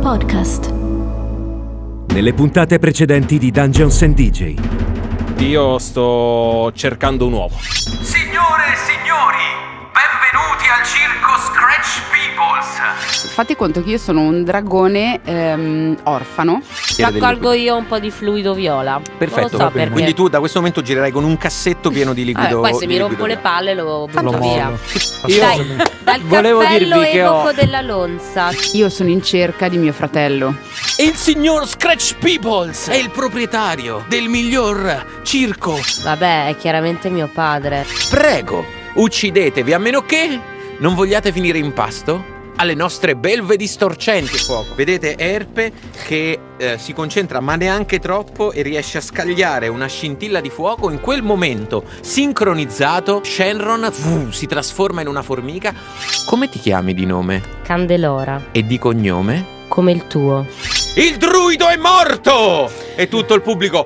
podcast. Nelle puntate precedenti di Dungeons & DJ. Io sto cercando un uovo. Signore e signori, benvenuti al circo Scratch Peoples. Fate conto che io sono un dragone orfano. Raccolgo io un po' di fluido viola. Perfetto, non lo so perché. quindi tu da questo momento girerai con un cassetto pieno di liquido. Poi se mi di rompo liquido le palle lo butto mollo. via. Io Dai, dal volevo cappello dirvi che evoco ho della lonza. Io sono in cerca di mio fratello. Il signor Scratch Peoples è il proprietario del miglior circo. Vabbè, è chiaramente mio padre. Prego, uccidetevi a meno che non vogliate finire in pasto alle nostre belve distorcenti. Vedete Erpe che si concentra ma neanche troppo e riesce a scagliare una scintilla di fuoco. In quel momento, sincronizzato, Shenron si trasforma in una formica. Come ti chiami di nome? Candelora, E di cognome? come il tuo. Il druido è morto! E tutto il pubblico.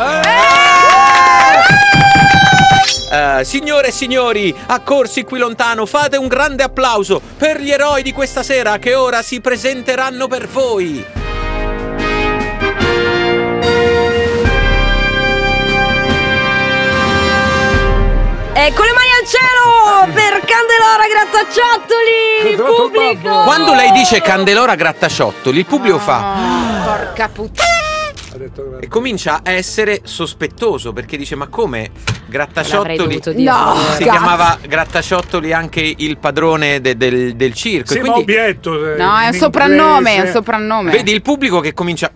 Signore e signori, accorsi qui lontano, fate un grande applauso per gli eroi di questa sera che ora si presenteranno per voi. E con le mani al cielo per Candelora Grattaciottoli, il pubblico. Quando lei dice Candelora Grattaciottoli, il pubblico fa Porca puttana. e comincia a essere sospettoso perché dice: ma come L'avrei Grattaciottoli? dovuto dire. No. Si chiamava Grattaciottoli anche il padrone del circo. Sì, e ma quindi obietto. No, è un soprannome, è un soprannome. vedi il pubblico che comincia.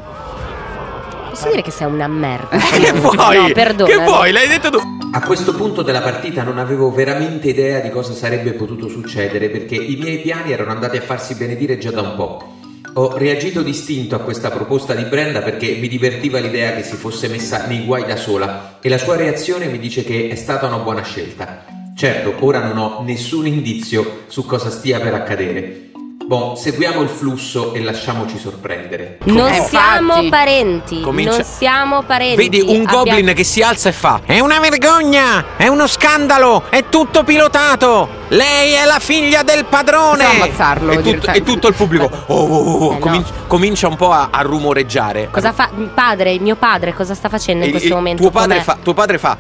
Posso dire che sei una merda? Che vuoi? No, perdona. Che vuoi? L'hai detto tu. A questo punto della partita non avevo veramente idea di cosa sarebbe potuto succedere perché i miei piani erano andati a farsi benedire già da un po'. Ho reagito distinto a questa proposta di Brenda perché mi divertiva l'idea che si fosse messa nei guai da sola e la sua reazione mi dice che è stata una buona scelta. Certo, ora non ho nessun indizio su cosa stia per accadere. Bon, seguiamo il flusso e lasciamoci sorprendere. Non siamo infatti. parenti. Comincia- Non siamo parenti. Vedi un goblin che si alza e fa: è una vergogna, è uno scandalo, è tutto pilotato. Lei è la figlia del padrone. Possiamo ammazzarlo, E tutto il pubblico no. comincia un po' a rumoreggiare. Cosa fa? Mio padre cosa sta facendo in questo momento? Tuo padre Com'è? fa: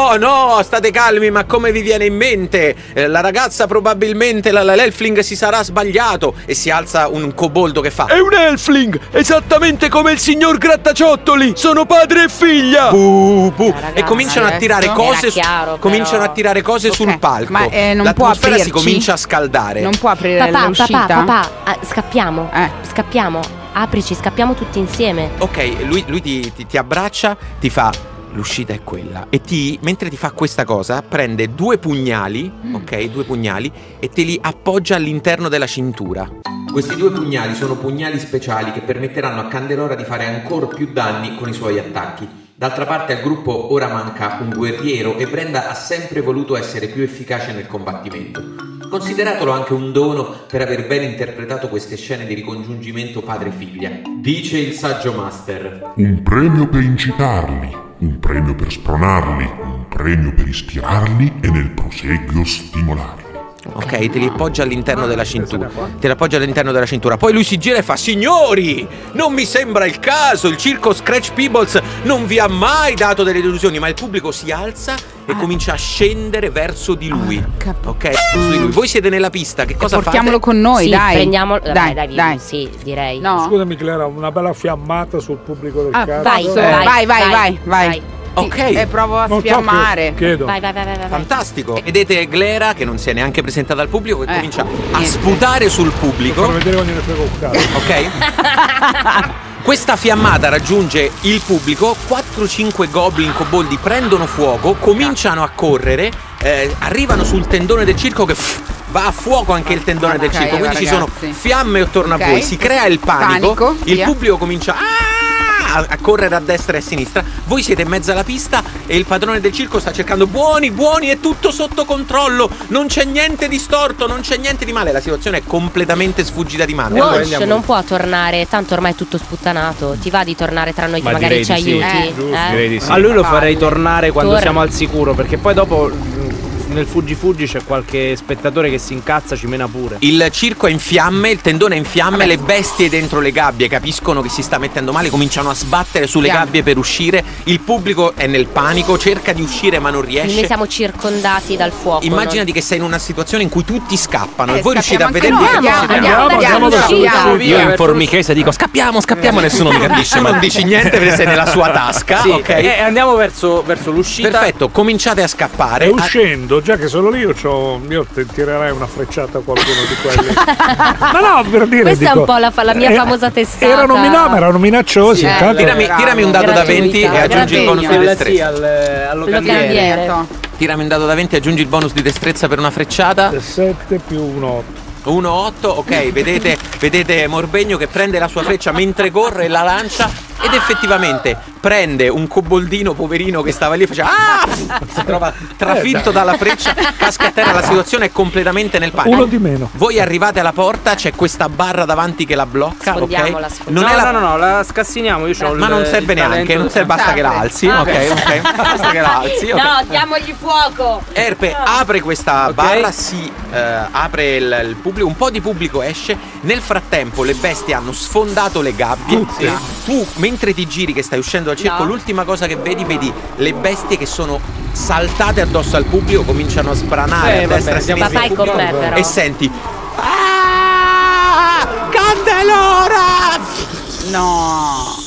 no, state calmi, ma come vi viene in mente? La ragazza probabilmente l'elfling si sarà sbagliato. E si alza un coboldo che fa: è un elfling, esattamente come il signor Grattaciottoli. Sono padre e figlia. Ragazzi, E cominciano a tirare adesso cose era chiaro, cominciano però. a tirare cose Ok, sul palco. ma, non può l'atmosfera si aprirci? comincia a scaldare. Non può aprire Papà, l'uscita? papà, scappiamo. Scappiamo. Aprici, scappiamo tutti insieme. Ok, lui ti abbraccia, ti fa: l'uscita è quella. E mentre ti fa questa cosa, prende due pugnali, ok, due pugnali, e te li appoggia all'interno della cintura. Questi due pugnali sono pugnali speciali che permetteranno a Candelora di fare ancora più danni con i suoi attacchi. D'altra parte al gruppo ora manca un guerriero e Brenda ha sempre voluto essere più efficace nel combattimento. Consideratelo anche un dono per aver ben interpretato queste scene di ricongiungimento padre-figlia. Dice il saggio master: Un premio per incitarli, un premio per spronarli, un premio per ispirarli e nel proseguio stimolarli. Ok, te li appoggia all'interno della cintura. Te li appoggia all'interno della cintura. Poi lui si gira e fa: signori, non mi sembra il caso. Il circo Scratch Peoples non vi ha mai dato delle delusioni. Ma il pubblico si alza e comincia a scendere verso di lui. Ok, verso di lui. Voi siete nella pista. Che cosa Portiamolo fate? con noi, Sì, dai. prendiamolo. Dai. Sì, direi. No. Scusami Clara, una bella fiammata sul pubblico del cazzo. Vai. Ok. E provo a Non so, sfiammare. chiedo. Vai. Fantastico. Vedete Glera che non si è neanche presentata al pubblico che comincia a niente. sputare sul Per pubblico. vedere quando ne frego un cazzo. Ok? Questa fiammata raggiunge il pubblico, 4-5 goblin coboldi prendono fuoco, cominciano a correre, arrivano sul tendone del circo che va a fuoco anche il tendone del circo, quindi ci sono ragazzi. fiamme attorno a voi, si crea il panico, il via. pubblico comincia a correre a destra e a sinistra, voi siete in mezzo alla pista e il padrone del circo sta cercando buoni, è tutto sotto controllo, non c'è niente di storto, non c'è niente di male, la situazione è completamente sfuggita di mano. Walsh non può tornare, tanto ormai è tutto sputtanato. Ti va di tornare tra noi che magari ci aiuti? Direi A lui lo farei tornare quando Torna. siamo al sicuro, perché poi dopo nel fuggi c'è qualche spettatore che si incazza, ci mena pure. Il circo è in fiamme, il tendone è in fiamme, le bestie dentro le gabbie capiscono che si sta mettendo male, cominciano a sbattere sulle gabbie per uscire. Il pubblico è nel panico, cerca di uscire ma non riesce. Noi siamo circondati dal fuoco. Immaginati che sei in una situazione in cui tutti scappano e voi riuscite a vederli che Andiamo. Io in formichese dico scappiamo, nessuno mi capisce, ma non dici niente perché sei nella sua tasca. Sì, ok. Andiamo verso l'uscita. Perfetto, cominciate a scappare. E uscendo, già che sono lì, io tirerei una frecciata a qualcuno di quelli. No, per dire. Questa è un po' la mia famosa testata. Erano minacciosi. Tirami un dado da 20 e aggiungi il bonus di destrezza. Allocandiere. Tirami un dado da 20 e aggiungi il bonus di destrezza per una frecciata. 7 più 1 8. 1-8, ok, vedete Morbegno che prende la sua freccia mentre corre e la lancia ed effettivamente prende un coboldino poverino che stava lì e faceva si trova trafitto dalla freccia, casca a terra, la situazione è completamente nel panico. Uno di meno. Voi arrivate alla porta, c'è questa barra davanti che la blocca, Sfondiamola, ok? No, la scassiniamo, io c'ho ma non serve neanche, non serve, basta che la alzi, ok, basta che la alzi, ok. No, diamogli fuoco. Erpe apre questa barra, si apre il pubblico, un po' di pubblico esce. Nel frattempo le bestie hanno sfondato le gabbie. Tu mentre ti giri che stai uscendo dal circo, l'ultima cosa che vedi le bestie che sono saltate addosso al pubblico, cominciano a spranare a destra e a sinistra il pubblico, e senti Candelora! No.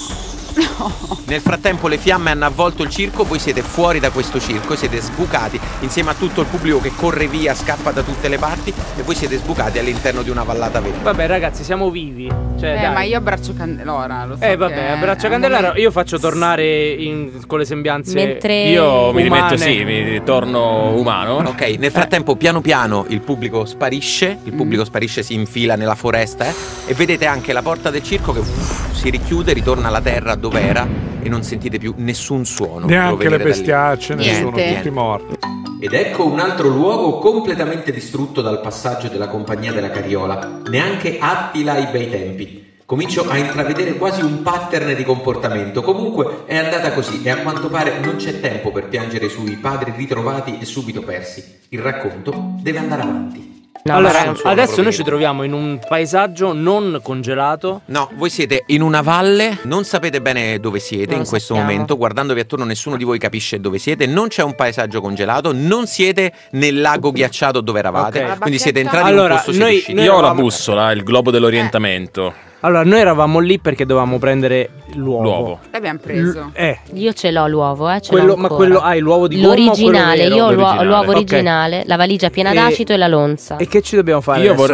Nel frattempo le fiamme hanno avvolto il circo, voi siete fuori da questo circo, siete sbucati insieme a tutto il pubblico che corre via, scappa da tutte le parti e voi siete sbucati all'interno di una vallata vera. Vabbè ragazzi, siamo vivi. Dai. Ma io abbraccio Candelora, lo so. Abbraccio Candelora, io faccio tornare con le sembianze. Mentre io mi rimetto, mi torno umano. Ok, nel frattempo piano piano il pubblico sparisce, si infila nella foresta e vedete anche la porta del circo che si richiude, ritorna alla terra dove era e non sentite più nessun suono. Neanche le bestiacce, nessuno, tutti morti. Ed ecco un altro luogo completamente distrutto dal passaggio della compagnia della Carriola. Neanche Attila ai bei tempi. Comincio a intravedere quasi un pattern di comportamento. Comunque è andata così e a quanto pare non c'è tempo per piangere sui padri ritrovati e subito persi. Il racconto deve andare avanti. Allora, adesso noi ci troviamo in un paesaggio non congelato. No, voi siete in una valle, non sapete bene dove siete in questo momento. Guardandovi attorno nessuno di voi capisce dove siete. Non c'è un paesaggio congelato, non siete nel lago ghiacciato dove eravate, quindi siete entrati in un posto, siete usciti. Io ho la bussola, il globo dell'orientamento. Allora, noi eravamo lì perché dovevamo prendere l'uovo. L'abbiamo preso. Io ce l'ho l'uovo, ma quello hai l'uovo di gomma? L'originale, io ho l'uovo originale, la valigia piena d'acido e la lonza. E che ci dobbiamo fare io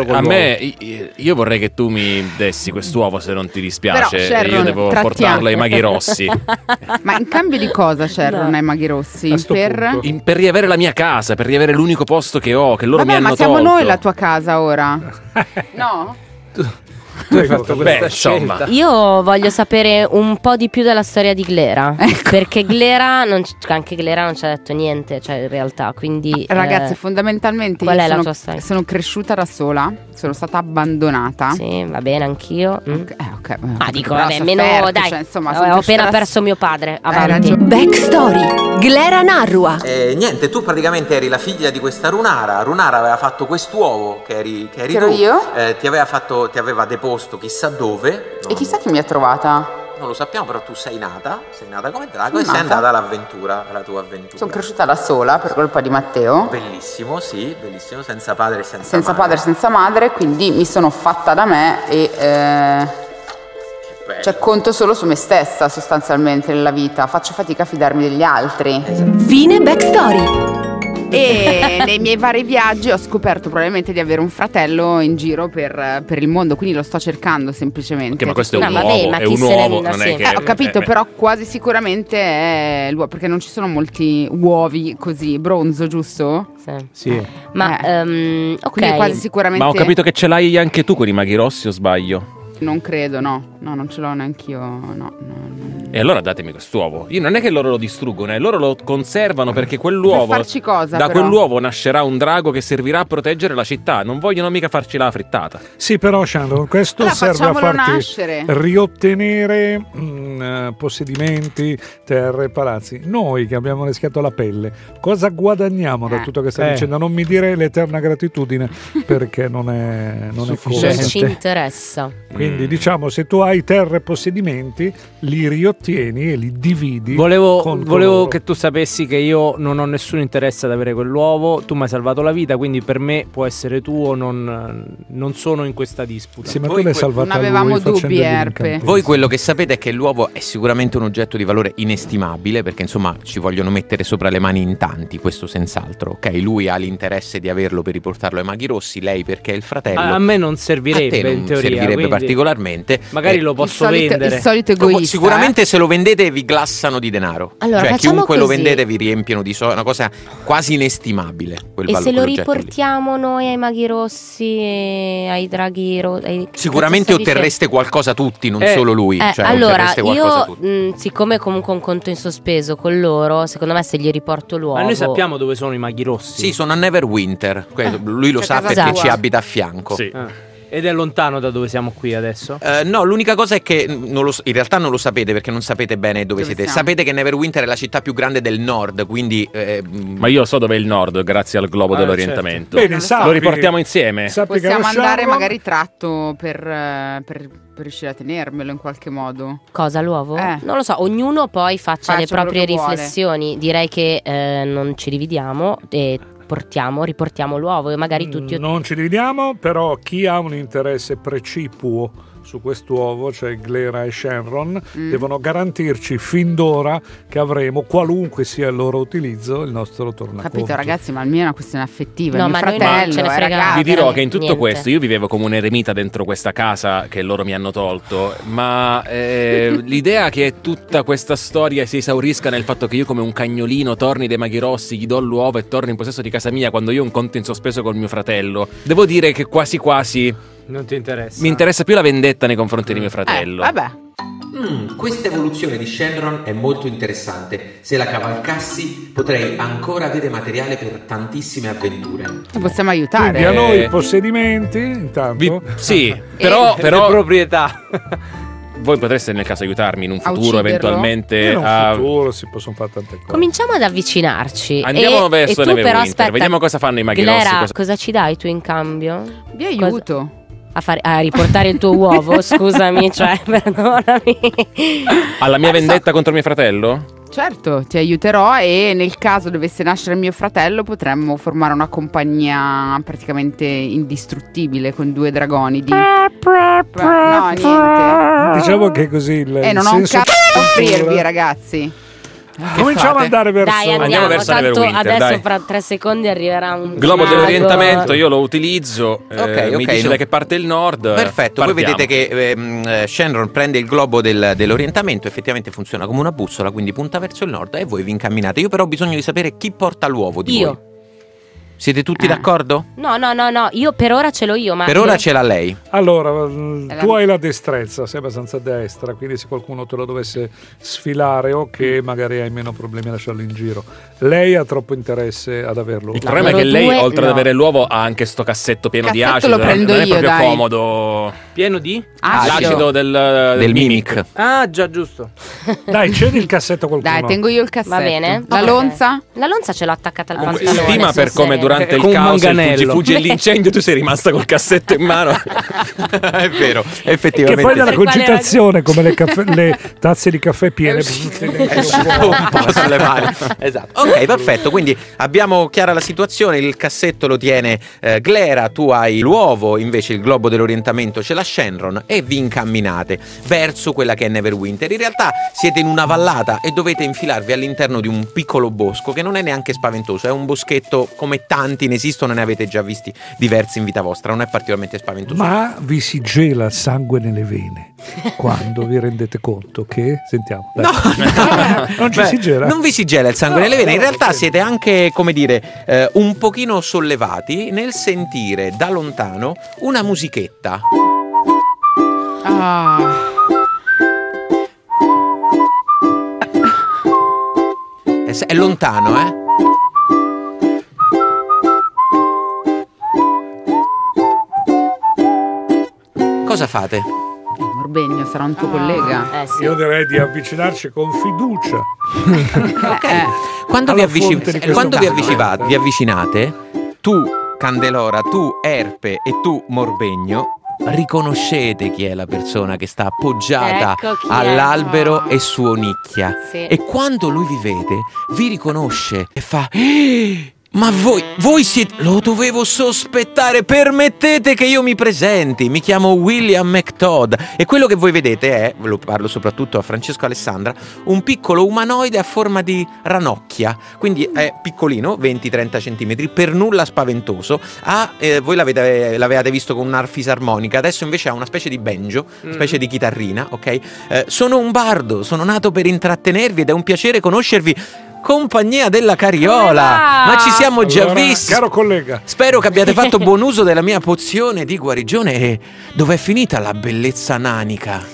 vorrei che tu mi dessi quest'uovo, se non ti dispiace. Però, Sharon, io devo portarlo ai maghi rossi. Ma in cambio di cosa, Sharon, ai maghi rossi? Per riavere la mia casa, per riavere l'unico posto che ho, che loro mi hanno tolto. Ma siamo noi la tua casa ora? No? Tu hai fatto questa scelta. Io voglio sapere un po' di più della storia di Glera, perché anche Glera non ci ha detto niente, cioè in realtà, quindi ragazzi, fondamentalmente qual è la tua storia? Sono cresciuta da sola, sono stata abbandonata. Sì, va bene, anch'io. Ok. Dico, vabbè, meno dai. Cioè, insomma, ho appena perso mio padre. Avanti. Backstory. Glera Narrua. Niente, tu praticamente eri la figlia di questa Runara. Runara aveva fatto quest'uovo che eri tu. Io? Ti aveva deposto chissà dove. E chissà chi mi ha trovata. Non lo sappiamo, però tu sei nata come drago e sei andata all'avventura, alla tua avventura. Sono cresciuta da sola per colpa di Matteo. Bellissimo, sì, bellissimo, senza padre e senza madre. Padre e senza madre, quindi mi sono fatta da me e cioè conto solo su me stessa sostanzialmente nella vita, faccio fatica a fidarmi degli altri. Fine backstory. E nei miei vari viaggi ho scoperto probabilmente di avere un fratello in giro per il mondo, quindi lo sto cercando semplicemente. Ma questo è un uovo, è un uovo, non è che... ho capito, però quasi sicuramente è l'uovo, perché non ci sono molti uovi così, bronzo, giusto? Sì. Ma ok, quindi quasi sicuramente. Ma ho capito che ce l'hai anche tu con i maghi rossi, o sbaglio? Non credo, no, non ce l'ho neanch'io, no. E allora datemi quest'uovo. Io non è che loro lo distruggono, loro lo conservano perché quell'uovo. Per farci cosa, da però? quell'uovo nascerà un drago che servirà a proteggere la città. Non vogliono mica farci la frittata. Sì, però Shandon, questo Allora serve a facciamolo farti nascere. riottenere possedimenti, terre, palazzi. Noi che abbiamo rischiato la pelle, cosa guadagniamo da tutto che stai dicendo? Non mi dire l'eterna gratitudine, perché non è Non ci interessa. Quindi diciamo, se tu hai terre e possedimenti, li riottieni e li dividi. Volevo che tu sapessi che io non ho nessun interesse ad avere quell'uovo. Tu mi hai salvato la vita, quindi per me può essere tuo. Non sono in questa disputa. Sì, ma tu l'hai salvata. Non avevamo lui, dubbi, Erpe. Voi quello che sapete è che l'uovo è sicuramente un oggetto di valore inestimabile, perché insomma ci vogliono mettere sopra le mani in tanti, questo senz'altro. Ok, lui ha l'interesse di averlo per riportarlo ai maghi rossi, lei perché è il fratello. A me non servirebbe, a te non in teoria, servirebbe quindi particolarmente. magari lo posso vendere. Il solito egoista. Sicuramente se lo vendete vi glassano di denaro. Allora, cioè facciamo chiunque lo così. vendete vi riempiono di soldi, una cosa quasi inestimabile quel E valore, se lo quell'oggetto lì. riportiamo noi ai maghi rossi e ai draghi rossi? Sicuramente otterreste qualcosa tutti, non solo lui. Cioè, allora, otterreste qualcosa tutti. siccome è comunque un conto in sospeso con loro, secondo me se gli riporto l'uovo. Ma noi sappiamo dove sono i maghi rossi. Sì, sono a Neverwinter. Lui lo Cioè, sa casa perché sua. ci abita a fianco. Sì. Ed è lontano da dove siamo qui adesso? No, l'unica cosa è che in realtà non lo sapete perché non sapete bene dove siete. siamo? Sapete che Neverwinter è la città più grande del nord, quindi Ma io so dove è il nord, grazie al globo dell'orientamento. Certo. Bene, sappi, Lo riportiamo insieme. sappi che Possiamo andare Shandon- magari tratto per riuscire a tenermelo in qualche modo. Cosa, l'uovo? Eh. Non lo so, ognuno poi faccia le quello proprie che vuole. riflessioni. Direi che non ci dividiamo e riportiamo l'uovo e magari tutti. Non ci dividiamo, però chi ha un interesse precipuo su quest'uovo, cioè Glera e Shenron, devono garantirci fin d'ora che avremo, qualunque sia il loro utilizzo, il nostro tornaconto. Capito, ragazzi, ma almeno è una questione affettiva. No, Mio ma noi fratello, non ce ne frega ragazzi. Vi dirò che in tutto niente. questo io vivevo come un eremita dentro questa casa che loro mi hanno tolto, ma l'idea che tutta questa storia si esaurisca nel fatto che io come un cagnolino torni dai maghi rossi, gli do l'uovo e torno in possesso di casa mia quando io ho un conto in sospeso col mio fratello, devo dire che quasi quasi Non ti interessa? mi interessa più la vendetta nei confronti di mio fratello. Vabbè. Questa evoluzione di Shenron è molto interessante. Se la cavalcassi potrei ancora avere materiale per tantissime avventure. Ti possiamo aiutare. Quindi a noi i possedimenti, intanto. Sì, però Le proprietà. voi potreste nel caso aiutarmi in un A futuro ucciderlo? eventualmente In un a... futuro si possono fare tante cose. Cominciamo ad avvicinarci. Andiamo verso e tu Neverwinter, però aspetta, vediamo cosa fanno i maghi Glera, rossi. cosa ci dai tu in cambio? Vi aiuto. A riportare il tuo uovo, scusami, cioè, perdonami. Alla mia vendetta contro mio fratello? Certo, ti aiuterò e nel caso dovesse nascere mio fratello potremmo formare una compagnia praticamente indistruttibile con 2 dragoni di... No, niente. Diciamo che così il Non ho un senso cazzo da di cultura- offrirvi, ragazzi. Cominciamo ad andare verso Dai, Andiamo verso tanto Neverwinter, adesso dai. fra 3 secondi arriverà un Globo mago. dell'orientamento, io lo utilizzo. Ok, mi ok, dice no. da che parte il nord. Perfetto, voi partiamo. vedete che Shenron prende il globo dell'orientamento, effettivamente funziona come una bussola, quindi punta verso il nord e voi vi incamminate. Io però ho bisogno di sapere chi porta l'uovo di Io. voi. Siete tutti d'accordo? No, io per ora ce l'ho io, ma Per ora ce l'ha lei. Allora, tu hai la destrezza, sei abbastanza destra, quindi se qualcuno te lo dovesse sfilare o che magari hai meno problemi a lasciarlo in giro. Lei ha troppo interesse ad averlo. Il problema è che Loro lei, due, oltre ad no. avere l'uovo, ha anche sto cassetto pieno di Cassetto acido. lo prendo non è io, proprio dai. comodo. Pieno di? L'acido del Mimic. Ah, già, giusto. Dai, cedi il cassetto a qualcuno. Dai, tengo io il cassetto. va bene. La Ok. lonza? La lonza ce l'ho attaccata al Comunque, pantalone. stima per sul come serio. durante il Con un caos, il manganello. fuggi e l'incendio, tu sei rimasta col cassetto in mano. È vero, Che effettivamente. poi dalla Per quale concitazione, come le tazze di caffè piene. È uscito un po' sulle mani. Esatto. Ok, perfetto. Quindi abbiamo chiara la situazione. Il cassetto lo tiene Glera, tu hai l'uovo, invece il globo dell'orientamento ce l'ha Shenron e vi incamminate verso quella che è Neverwinter. In realtà siete in una vallata e dovete infilarvi all'interno di un piccolo bosco che non è neanche spaventoso, è un boschetto come tanti ne esistono, ne avete già visti diversi in vita vostra, non è particolarmente spaventoso. Ma vi si gela il sangue nelle vene quando vi rendete conto che... Sentiamo. Dai. Non ci Beh, si gela? non vi si gela il sangue No, nelle vene, in no, realtà perché- siete anche, come dire, un pochino sollevati nel sentire da lontano una musichetta. È lontano, eh? Cosa fate? Morbegno sarà un tuo collega. Sì. Io direi di avvicinarci con fiducia. Quando, Alla vi, fonte di questo mondo. vi avvicinate, tu Candelora, tu Erpe e tu Morbegno, riconoscete chi è la persona che sta appoggiata Ecco chi è. all'albero e suonicchia. Sì. E quando lui vi vede, vi riconosce e fa: ma voi siete... Lo dovevo sospettare, permettete che io mi presenti. Mi chiamo William McTodd e quello che voi vedete è, ve lo parlo soprattutto a Francesco e Alessandra, un piccolo umanoide a forma di ranocchia. Quindi è piccolino, 20-30 centimetri, per nulla spaventoso. Voi l'avevate visto con un'arfisarmonica, adesso invece ha una specie di banjo, specie di chitarrina, ok? Sono un bardo, sono nato per intrattenervi ed è un piacere conoscervi. Compagnia della Cariola, ma ci siamo già visti. Caro collega, spero che abbiate fatto buon uso della mia pozione di guarigione. E dov'è finita la bellezza nanica?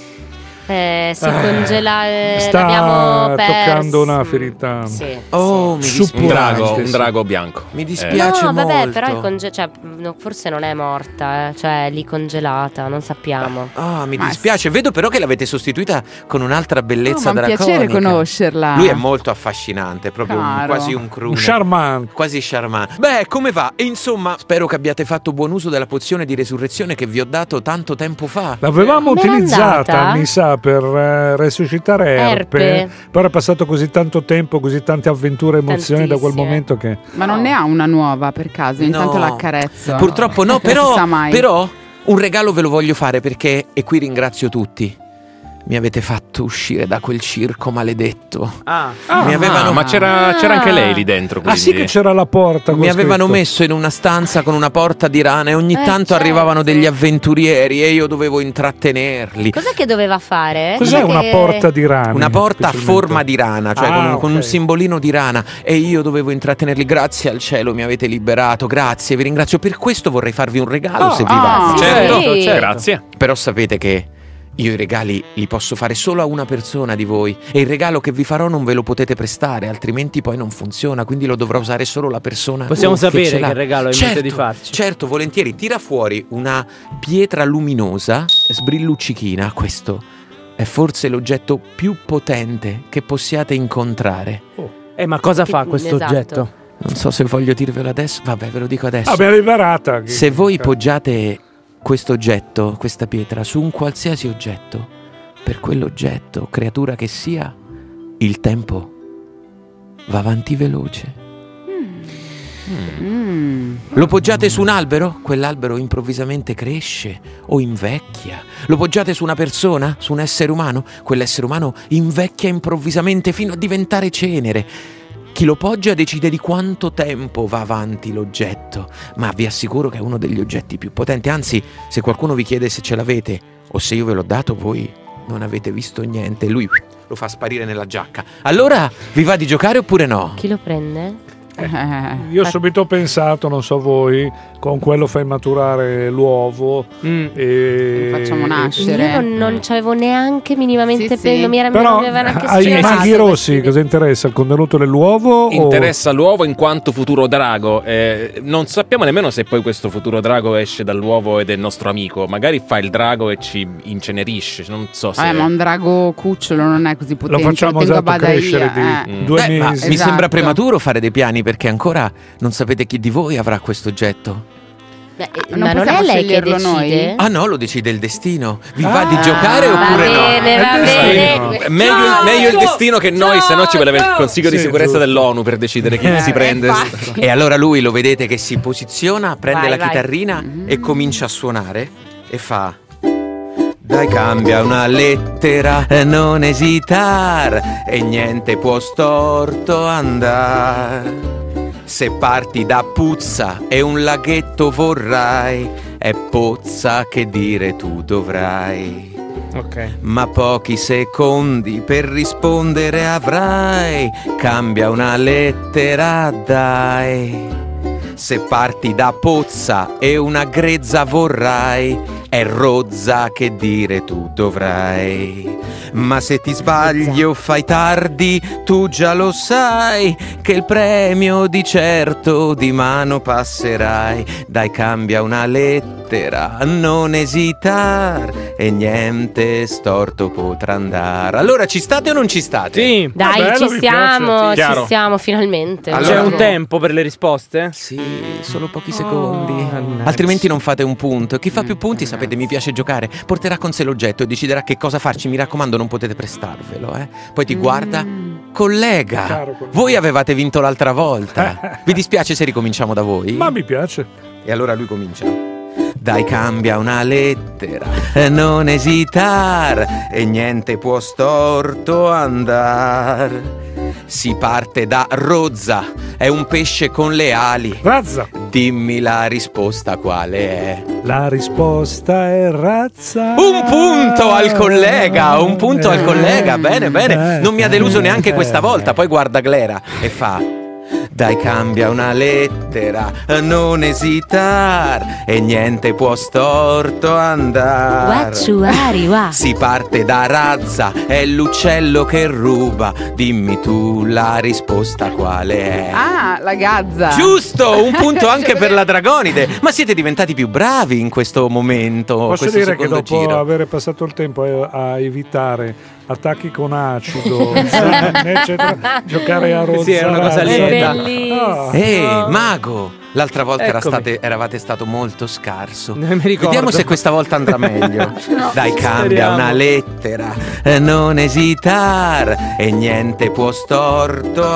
Si congela. sta l'abbiamo toccando una ferita. Sì. Oh, mi dispiace. Un drago bianco. Mi dispiace No, molto. vabbè, però forse non è morta, cioè è lì congelata, non sappiamo. Mi dispiace. Vedo però che l'avete sostituita con un'altra bellezza ma è un draconica. piacere conoscerla. Lui è molto affascinante, proprio quasi un crooner. Un charmant. Quasi charmant. Beh, come va? E insomma, spero che abbiate fatto buon uso della pozione di resurrezione che vi ho dato tanto tempo fa. L'avevamo Com'era utilizzata andata? anni fa per resuscitare Erpe, però è passato così tanto tempo, così tante avventure e emozioni da quel momento che... Ma non ne ha una nuova per caso? Intanto la accarezzo. Purtroppo no, Non si sa mai. però un regalo ve lo voglio fare perché, e qui ringrazio tutti, mi avete fatto uscire da quel circo maledetto. Mi avevano... ma c'era anche lei lì dentro. Quindi. Ah sì che c'era la porta con Mi avevano scritto. messo in una stanza con una porta di rana e ogni tanto certo. arrivavano degli avventurieri e io dovevo intrattenerli. Cos'è che doveva fare? Cos'è una porta di rana? Una porta a forma di rana, cioè con un ok. simbolino di rana, e io dovevo intrattenerli. Grazie al cielo mi avete liberato, grazie, vi ringrazio. Per questo vorrei farvi un regalo se vi va. Certo, Sì. grazie. Però sapete che io i regali li posso fare solo a una persona di voi e il regalo che vi farò non ve lo potete prestare, altrimenti poi non funziona, quindi lo dovrà usare solo la persona. Possiamo sapere ce l'ha. che regalo hai in mente di farci? Certo, volentieri. Tira fuori una pietra luminosa, sbrilluccichina. Questo è forse l'oggetto più potente che possiate incontrare. Ma cosa fa questo esatto. oggetto? Non so se voglio dirvelo adesso. Vabbè, ve lo dico adesso. Abbiamo liberata. Se voi poggiate questo oggetto, questa pietra, su un qualsiasi oggetto, per quell'oggetto, creatura che sia, il tempo va avanti veloce. Lo poggiate su un albero? Quell'albero improvvisamente cresce o invecchia. Lo poggiate su una persona? Su un essere umano? Quell'essere umano invecchia improvvisamente fino a diventare cenere. Chi lo poggia decide di quanto tempo va avanti l'oggetto, ma vi assicuro che è uno degli oggetti più potenti. Anzi, se qualcuno vi chiede se ce l'avete o se io ve l'ho dato, voi non avete visto niente. Lui lo fa sparire nella giacca. Allora, vi va di giocare oppure no? Chi lo prende? Io subito ho pensato, non so voi, con quello fai maturare l'uovo e Lo facciamo nascere. Io non ci avevo neanche minimamente Sì. non mi era Però non mi aveva neanche ai spiegato maghi rossi questi- cosa interessa? Il contenuto dell'uovo? Interessa l'uovo in quanto futuro drago. Non sappiamo nemmeno se poi questo futuro drago esce dall'uovo ed è il nostro amico. Magari fa il drago e ci incenerisce. Non so se. Ma un drago cucciolo non è così Lo potente. facciamo tengo a esatto badaia, crescere di 2 Ma mesi. mi sembra Esatto. prematuro fare dei piani perché ancora non sapete chi di voi avrà questo oggetto. Beh, Non ma non è possiamo lei che sceglierlo noi? decide? Ah no, lo decide il destino. Vi va di giocare oppure Va bene, va bene. Meglio il destino che noi, se no ci voleva il Consiglio di Sì, sicurezza giusto. dell'ONU per decidere chi si prende. infatti. no? E allora lui lo vedete che si posiziona, prende Vai, la vai. chitarrina e comincia a suonare e fa: dai, cambia una lettera, non esitar, e niente può storto andar. Se parti da puzza e un laghetto vorrai, è pozza che dire tu dovrai. Ok. Ma pochi secondi per rispondere avrai, cambia una lettera dai. Se parti da pozza e una grezza vorrai, è rozza, che dire tu dovrai. Ma se ti sbagli o fai tardi, tu già lo sai che il premio di certo di mano passerai. Dai, cambia una lettera, non esitar, e niente storto potrà andare. Allora, ci state o non ci state? Sì. Dai, bello, ci mi siamo, piace. ci siamo finalmente. Allora, C'è un tempo per le risposte? Sì, solo pochi secondi. Altrimenti non fate un punto. Chi fa più punti, sapete, mi piace giocare. Porterà con sé l'oggetto e deciderà che cosa farci. Mi raccomando, non potete prestarvelo, eh. Poi ti guarda, collega, Caro collega. voi avevate vinto l'altra volta. Vi dispiace se ricominciamo da voi? Ma mi piace. E allora lui comincia. Dai, cambia una lettera, non esitar, e niente può storto andar. Si parte da rozza, è un pesce con le ali. Razza. Dimmi la risposta quale è. La risposta è razza. Un punto al collega, un punto al collega. Bene, bene. Non mi ha deluso neanche questa volta. Poi guarda Glera e fa: dai, cambia una lettera, non esitar, e niente può storto andar. Si parte da razza, è l'uccello che ruba. Dimmi tu la risposta quale è. Ah, la gazza. Giusto, un punto anche per la Dragonide. Ma siete diventati più bravi in questo momento. Posso questo dire che secondo dopo giro. aver passato il tempo a evitare attacchi con acido, eccetera, giocare a rozza. Sì, è una cosa razza. lieta. Bellissimo. Mago, l'altra volta Eccomi. eravate stato molto scarso. Non mi ricordo. Vediamo se questa volta andrà meglio. Dai, cambia speriamo. una lettera, non esitar, e niente può storto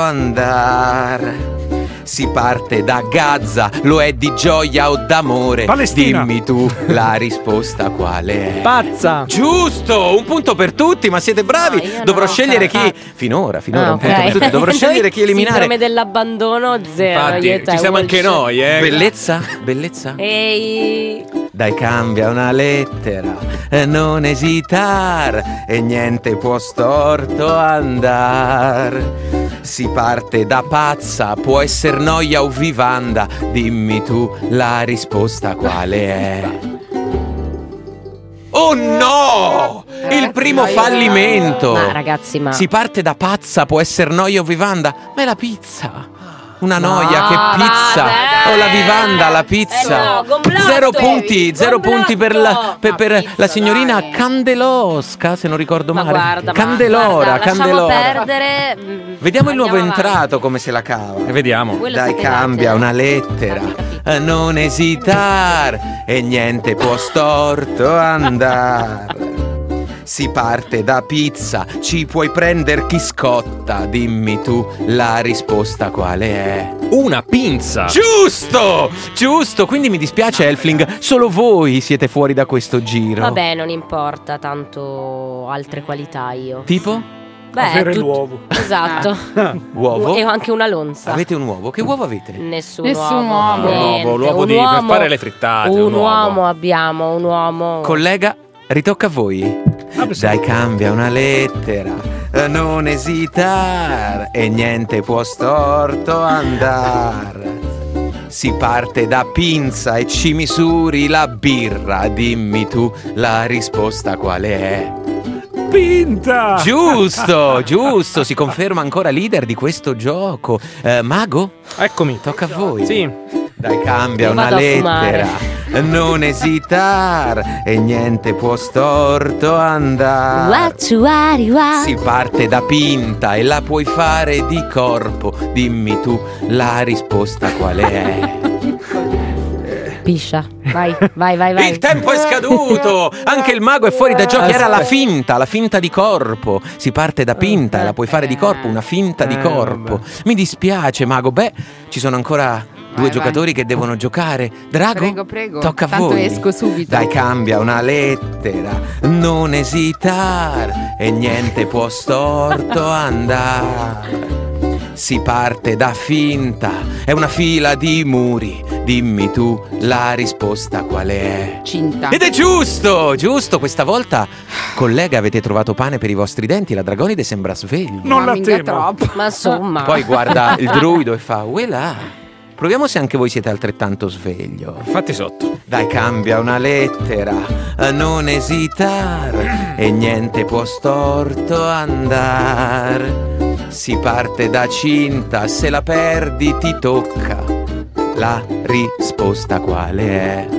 andar. Si parte da gazza, lo è di gioia o d'amore. Palestina. Dimmi tu la risposta quale è. Pazza. Giusto, un punto per tutti, ma siete bravi. No, io Dovrò non ho scegliere chi. carapato. Finora, Ah, un punto per ok. tutti. Dovrò scegliere chi eliminare. Sindrome dell'abbandono zero. Infatti, io e te, ci siamo anche Walsh. noi, Bellezza, bellezza. Ehi. Dai, cambia una lettera, non esitar, e niente può storto andar. Si parte da pazza, può essere noia o vivanda. Dimmi tu la risposta quale è. Oh no! Il primo fallimento! Ma ragazzi, ma Si parte da pazza, può essere noia o vivanda. Ma è la pizza. Una No, noia, che pizza! vabbè. O la vivanda, la pizza. no, complotto. Zero punti, zero Complotto. punti per la, per Ma pizza, la signorina dai. Candelosca, se non ricordo Ma male. guarda, Candelora, lasciamo Candelora. perdere. Vediamo il nuovo Andiamo avanti. entrato come se la cava. E vediamo. Voi lo Dai, sapevate? cambia una lettera, non esitar, e niente può storto andar. Si parte da pizza, ci puoi prendere chi scotta. Dimmi tu la risposta quale è. Una pinza. Giusto! Giusto! Quindi mi dispiace, Elfling, solo voi siete fuori da questo giro. Vabbè, non importa, tanto altre qualità io. Tipo? Avere tut- l'uovo. Esatto. Uovo? E ho anche una lonza. Avete un uovo? Che uovo avete? Nessun Nessun uomo. uovo. Niente. L'uovo Un per uomo- fare le frittate. Un uovo. uomo abbiamo, un uomo. Collega, ritocca a voi. Dai, cambia una lettera, non esitar, e niente può storto andar. Si parte da pinza e ci misuri la birra. Dimmi tu la risposta quale è. Pinta! Giusto, giusto, si conferma ancora leader di questo gioco. Mago, Eccomi. tocca a voi. Sì. Dai, cambia Io una vado a lettera, non esitar, e niente può storto andare. Si parte da pinta e la puoi fare di corpo. Dimmi tu la risposta quale è. Piscia. Vai, vai, vai, vai. Il tempo è scaduto! Anche il mago è fuori da gioco. Era la finta di corpo. Si parte da pinta e la puoi fare di corpo, una finta di corpo. Mi dispiace, mago. Beh, ci sono ancora due Vai, giocatori che devono giocare. Drago, Prego. tocca a Tanto voi. esco subito. Dai, cambia una lettera, non esitar, e niente può storto andare. Si parte da finta, è una fila di muri. Dimmi tu la risposta quale è. Cinta. Ed è giusto, giusto. Questa volta, collega, avete trovato pane per i vostri denti. La Dragonide sembra sveglia. Non Ma la mica temo. troppo. Ma insomma. Poi guarda il druido e fa: uela. Proviamo se anche voi siete altrettanto sveglio. Fatti sotto. Dai, cambia una lettera, non esitare, e niente può storto andare. Si parte da cinta, se la perdi ti tocca. La risposta quale è?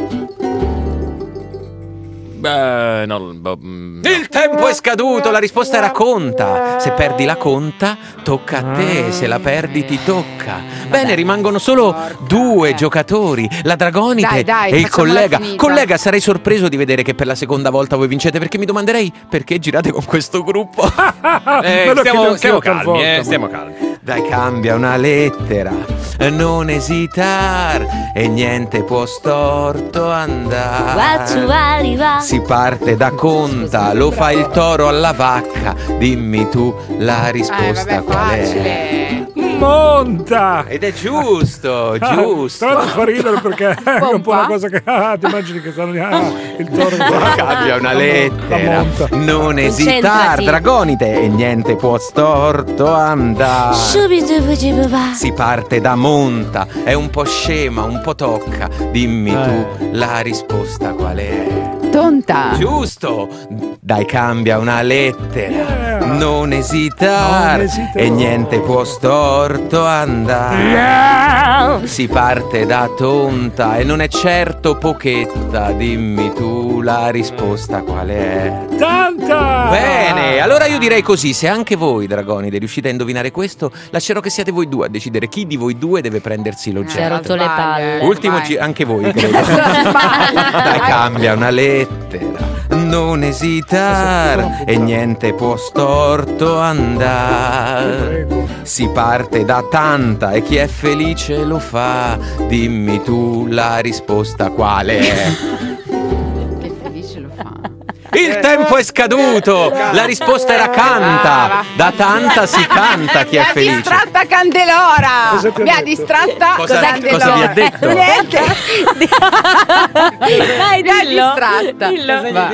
Beh, no. Il tempo è scaduto, la risposta era conta. Se perdi la conta, tocca a te, se la perdi ti tocca. Bene, rimangono solo 2 giocatori, la Dragonite Dai, e il collega. finita. Collega, sarei sorpreso di vedere che per la seconda volta voi vincete, perché mi domanderei perché girate con questo gruppo. Stiamo calmi, stiamo calmi. Dai, cambia una lettera, non esitar, e niente può storto andare. Si parte da conta, lo fa il toro alla vacca. Dimmi tu la risposta qual è? Monta! Ed è giusto, giusto. Tra l'altro fa ridere perché è un po' una cosa che ti immagini che stanno il toro Cambia una lettera, non esitar, Concentrati. Dragonite, e niente può storto andare. Si parte da monta, è un po' scema, un po' tocca. Dimmi tu la risposta qual è? Tonta. Giusto. Dai, cambia una lettera, non esitar, e niente può storto andare. Si parte da tonta e non è certo pochetta. Dimmi tu la risposta qual è? Tanta! Bene, allora io direi così: se anche voi, Dragonide, riuscite a indovinare questo, lascerò che siate voi due a decidere chi di voi due deve prendersi Si è l'oggetto. rotto le palle. Ultimo anche voi, credo. Dai, cambia una lettera, non esitar, e niente può storto andare. Si parte da tanta e chi è felice lo fa. Dimmi tu la risposta quale è? Che felice lo fa. Il tempo è scaduto, la risposta era canta. Da tanta si canta chi è Mi ha felice. distratta Candelora. Cosa ti ha Mi ha detto? distratta Candelora. Cosa vi ha detto? Niente. Dai, Mi ha dillo. distratta. Dillo. Va,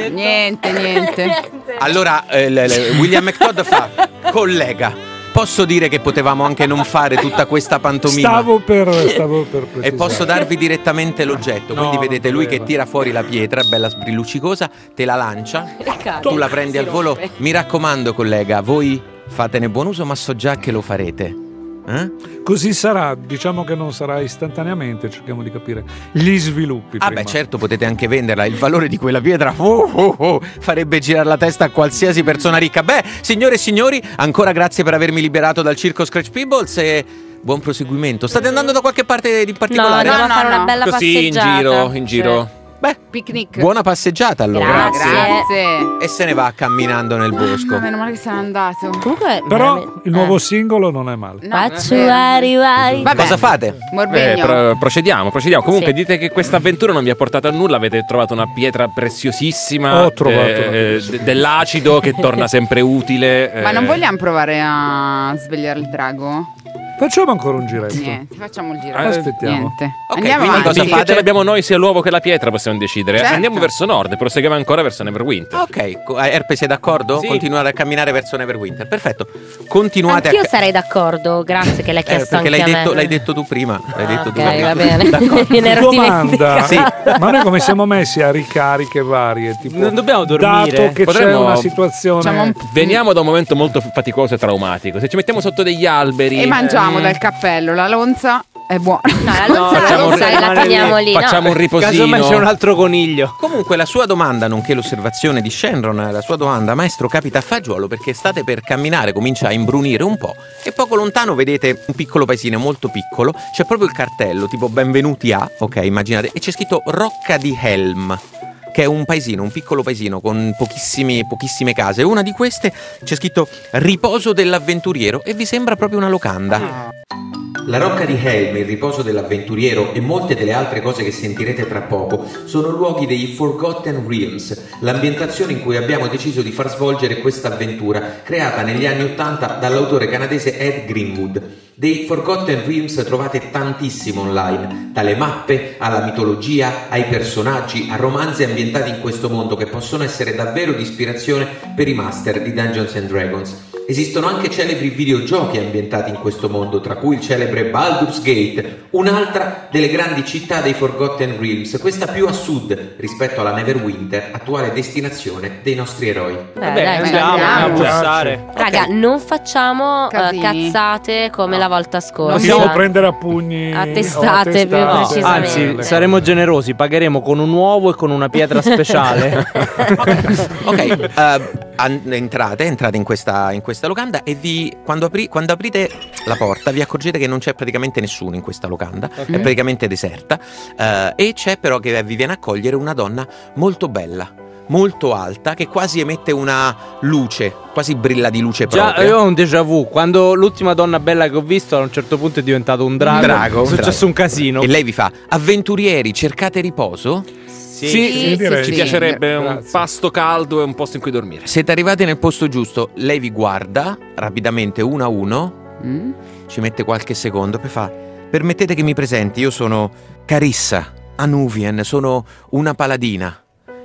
niente. Allora William McTodd fa: collega, posso dire che potevamo anche non fare tutta questa pantomima. Stavo per precisare. E posso darvi direttamente l'oggetto. Quindi vedete lui che tira fuori la pietra, bella sbrilluccicosa, te la lancia, tu la prendi al volo. Mi raccomando, collega, voi fatene buon uso, ma so già che lo farete. Così sarà, diciamo che non sarà istantaneamente, cerchiamo di capire gli sviluppi. Ah prima. beh, certo, potete anche venderla. Il valore di quella pietra farebbe girare la testa a qualsiasi persona ricca. Beh, signore e signori, ancora grazie per avermi liberato dal circo Scratch Peebles e buon proseguimento. State andando da qualche parte di No, particolare? andiamo a fare una bella Così passeggiata. in giro. Beh, Picnic. buona passeggiata allora. Grazie. E se ne va camminando nel bosco. Meno male che sei andato. Comunque, Però il nuovo singolo non è male. Faccio arrivare. Vabbè. Cosa fate? Morbegno. Procediamo. Comunque Sì. dite che questa avventura non vi ha portato a nulla. Avete trovato una pietra preziosissima. Ho trovato una pietra. Dell'acido che torna sempre utile. Ma non vogliamo provare a svegliare il drago? Facciamo ancora un giretto. Niente, facciamo il giro. Aspettiamo. Niente. Ok, Andiamo quindi avanti. cosa Finché fate? ce l'abbiamo noi sia l'uovo che la pietra possiamo decidere. Certo. Andiamo verso nord, proseguiamo ancora verso Neverwinter. Ok, Erpe sei d'accordo? Sì. Continuate a camminare verso Neverwinter. Perfetto. Continuate Anch'io a sarei d'accordo, grazie che l'hai chiesto perché anche a me. l'hai detto tu prima. L'hai detto tu Ok, prima. va bene. Me ne ero Domanda, dimenticata. ma noi come siamo messi a ricariche varie? Tipo, Non dobbiamo dormire. Dato che Potremmo- c'è una situazione. Facciamo un Veniamo da un momento molto faticoso e traumatico. Se ci mettiamo sotto degli alberi E mangiamo dal cappello, la lonza è buona. No, la lonza facciamo un- la teniamo lì. facciamo no? un riposino. Casomai c'è un altro coniglio. Comunque la sua domanda, nonché l'osservazione di Shenron, la sua domanda, maestro, capita a fagiolo perché state per camminare, comincia a imbrunire un po' e poco lontano vedete un piccolo paesino molto piccolo, c'è proprio il cartello tipo benvenuti a, ok, immaginate, e c'è scritto Rocca di Helm, che è un paesino, un piccolo paesino con pochissime case. Una di queste c'è scritto riposo dell'avventuriero e vi sembra proprio una locanda. La Rocca di Helm, il riposo dell'avventuriero e molte delle altre cose che sentirete tra poco sono luoghi dei Forgotten Realms, l'ambientazione in cui abbiamo deciso di far svolgere questa avventura, creata negli anni '80 dall'autore canadese Ed Greenwood. Dei Forgotten Realms trovate tantissimo online, dalle mappe alla mitologia, ai personaggi, a romanzi ambientati in questo mondo che possono essere davvero di ispirazione per i master di Dungeons and Dragons. Esistono anche celebri videogiochi ambientati in questo mondo, tra cui il celebre Baldur's Gate, un'altra delle grandi città dei Forgotten Realms, questa più a sud rispetto alla Neverwinter, attuale destinazione dei nostri eroi. Andiamo a passare. Raga, non facciamo cazzate come la volta scorsa. Possiamo prendere a pugni a testate più precisamente. Anzi, saremo generosi, pagheremo con un uovo e con una pietra speciale. Ok, entrate in questa locanda e quando aprite la porta vi accorgete che non c'è praticamente nessuno in questa locanda, è praticamente deserta, e c'è però che vi viene a accogliere una donna molto bella, molto alta, che quasi emette una luce, quasi brilla di luce propria. Già, io ho un déjà vu. Quando l'ultima donna bella che ho visto a un certo punto è diventato un drago. È successo un casino. E lei vi fa: avventurieri, cercate riposo? Sì, direi. ci piacerebbe un pasto caldo e un posto in cui dormire. Siete arrivati nel posto giusto. Lei vi guarda rapidamente uno a uno, ci mette qualche secondo e fa: permettete che mi presenti, io sono Carissa Anuvian, sono una paladina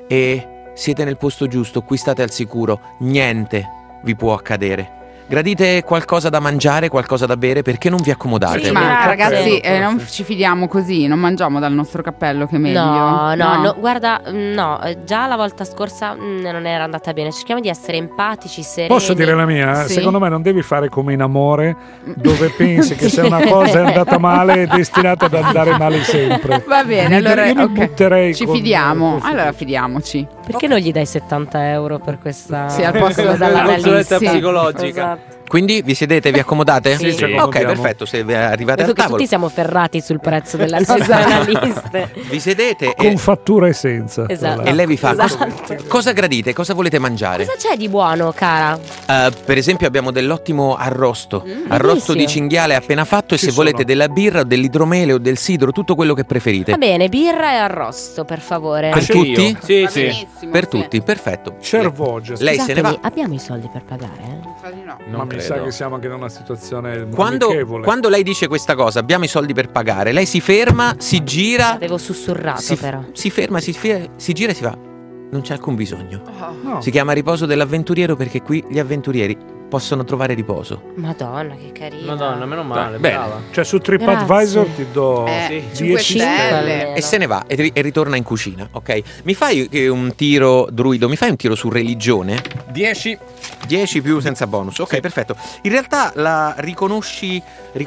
e siete nel posto giusto, qui state al sicuro, niente vi può accadere. Gradite qualcosa da mangiare, qualcosa da bere, perché non vi accomodate? Sì, ma ragazzi, non ci fidiamo così, non mangiamo dal nostro cappello, che è meglio. No, guarda, no, già la volta scorsa non era andata bene. Cerchiamo di essere empatici, sereni. Posso dire la mia? Sì. Secondo me non devi fare come in amore, dove pensi che se una cosa è andata male è destinata ad andare male sempre. Va bene, allora io mi butterei ci con- fidiamo. Allora fidiamoci. Perché non gli dai 70 euro per questa? Sì, al posto La consulenza dall'analisi. psicologica. Esatto. Quindi vi sedete, vi accomodate? Sì, ci Ok, accomodiamo. perfetto, se vi arrivate Vedo al che tavolo tutti siamo ferrati sul prezzo della nostra analiste. vi sedete Con fattura e senza. Esatto. e lei vi fa: Esatto. cosa gradite? Cosa volete mangiare? Cosa c'è di buono, cara? Per esempio abbiamo dell'ottimo arrosto Buonissimo. di cinghiale appena fatto, e Ci se sono. volete della birra o dell'idromele o del sidro, tutto quello che preferite. Va bene, birra e arrosto, per favore. Per tutti? Sì, Va sì. benissimo, Per sì. tutti, perfetto. Cervoge. Lei se ne va. Scusatemi, abbiamo i soldi per pagare? Infatti no. Ma mi sa che siamo anche in una situazione Quando lei dice questa cosa, abbiamo i soldi per pagare, lei si ferma, si gira, Avevo sussurrato, si, però. si ferma, si gira e si va: non c'è alcun bisogno. No. Si chiama riposo dell'avventuriero perché qui gli avventurieri possono trovare riposo. Madonna, che carina. Madonna, meno male, Bene. brava. Cioè su TripAdvisor Grazie. ti do 5 10 stelle. E se ne va e ritorna in cucina, ok? Mi fai un tiro, druido, mi fai un tiro su religione? 10. 10 più senza bonus, ok, perfetto. In realtà la riconosci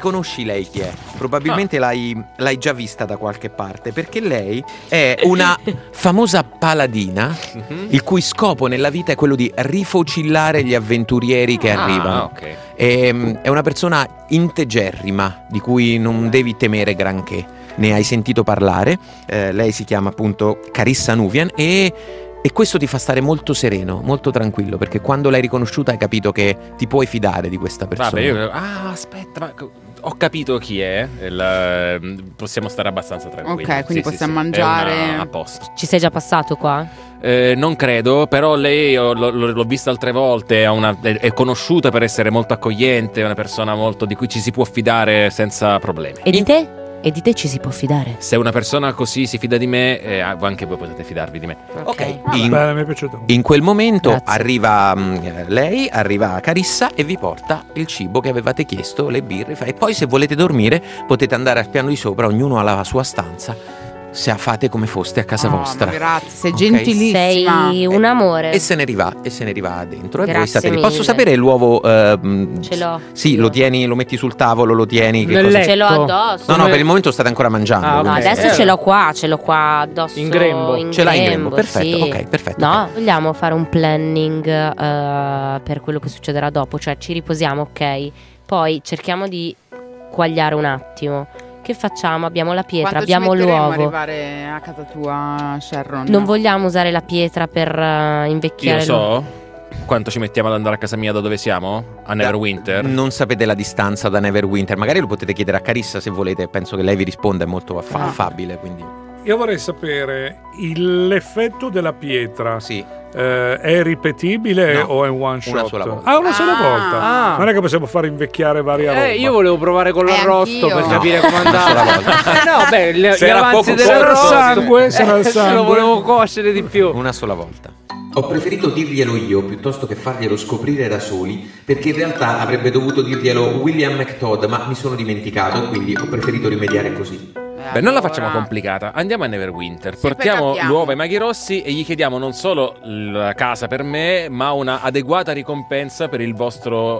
lei chi è? Probabilmente l'hai già vista da qualche parte, perché lei è una famosa paladina il cui scopo nella vita è quello di rifocillare gli avventurieri che arrivano. ok. È una persona integerrima di cui non devi temere granché. Ne hai sentito parlare, lei si chiama appunto Carissa Nuvian e questo ti fa stare molto sereno, molto tranquillo, perché quando l'hai riconosciuta hai capito che ti puoi fidare di questa persona. Vabbè, aspetta, ma ho capito chi è. Possiamo stare abbastanza tranquilli. Ok, quindi Sì, possiamo sì, mangiare. è a posto. Ci sei già passato qua? Non credo, però lei l'ho vista altre volte, è conosciuta per essere molto accogliente, è una persona molto di cui ci si può fidare senza problemi. E di te? E di te ci si può fidare? Se una persona così si fida di me, anche voi potete fidarvi di me. Ok, Bene, mi è piaciuto. in quel momento Grazie. arriva lei, arriva Carissa e vi porta il cibo che avevate chiesto, le birre, e poi se volete dormire potete andare al piano di sopra, ognuno ha la sua stanza, se fate come foste a casa Oh, vostra. ma grazie, sei Ok. gentilissima. Sei un amore. E se ne riva dentro. E voi Grazie state lì. mille. Posso sapere l'uovo? Ce l'ho. Sì, Io. lo metti sul tavolo, lo tieni. Che Nel cosa? letto. Ce l'ho addosso. No, per il momento state ancora mangiando. Ah, No, ok. adesso ce l'ho qua addosso. In grembo. Ce l'hai in grembo, perfetto, sì. ok, perfetto. No, ok. vogliamo fare un planning per quello che succederà dopo, cioè ci riposiamo, ok? Poi cerchiamo di quagliare un attimo. Che facciamo? Abbiamo la pietra, Quanto abbiamo ci metteremo ad l'uovo. arrivare a casa tua, Sharon? Non vogliamo usare la pietra per Io invecchiare so quanto ci mettiamo ad andare a casa mia da dove siamo? A Neverwinter? Non sapete la distanza da Neverwinter. Magari lo potete chiedere a Carissa se volete. Penso che lei vi risponda, è molto affabile. Quindi Io vorrei sapere l'effetto della pietra. sì. È ripetibile No, o è un one shot? una sola volta. Ah, una sola Ah. volta. Ah. Non è che possiamo fare invecchiare varia roba. Io volevo provare con l'arrosto anch'io. per capire come Una sola andava. volta. No, beh, gli Se era avanzi poco dell'arrosto. sangue, se era il Lo sangue. volevo coscere di più. Una sola volta. Ho preferito dirglielo io piuttosto che farglielo scoprire da soli, perché in realtà avrebbe dovuto dirglielo William McTodd, ma mi sono dimenticato e quindi ho preferito rimediare così. Beh, non la facciamo complicata, andiamo a Neverwinter, portiamo l'uovo ai maghi rossi e gli chiediamo non solo la casa per me, ma una adeguata ricompensa per il vostro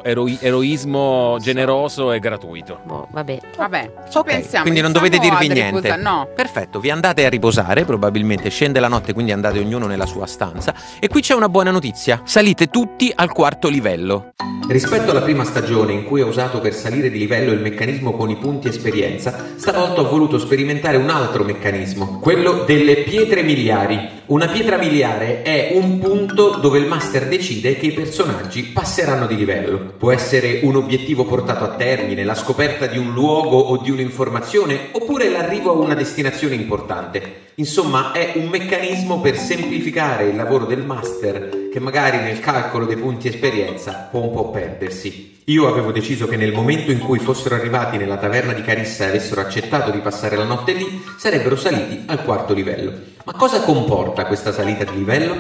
eroismo generoso e gratuito. Vabbè, ci pensiamo. Quindi non dovete dirvi niente. No. Perfetto, vi andate a riposare, probabilmente scende la notte, quindi andate ognuno nella sua stanza. E qui c'è una buona notizia, salite tutti al 4° livello. Rispetto alla prima stagione in cui ho usato per salire di livello il meccanismo con i punti esperienza, stavolta ho voluto sperimentare un altro meccanismo, quello delle pietre miliari. Una pietra miliare è un punto dove il master decide che i personaggi passeranno di livello. Può essere un obiettivo portato a termine, la scoperta di un luogo o di un'informazione, oppure l'arrivo a una destinazione importante. Insomma, è un meccanismo per semplificare il lavoro del master, che magari nel calcolo dei punti esperienza può un po' perdersi. Io avevo deciso che nel momento in cui fossero arrivati nella taverna di Carissa e avessero accettato di passare la notte lì, sarebbero saliti al 4° livello. Ma cosa comporta questa salita di livello?